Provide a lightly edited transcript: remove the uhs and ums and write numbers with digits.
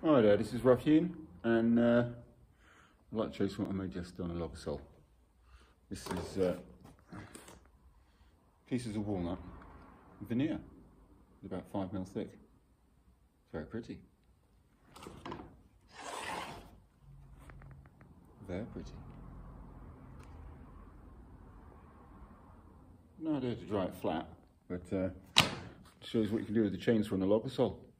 Hi there, this is Ruffin, and I'd like to show you something I made just on a Logosol. This is pieces of walnut veneer, about 5mm thick. It's very pretty. Very pretty. No idea to dry it flat, but it shows what you can do with the chainsaw and the Logosol.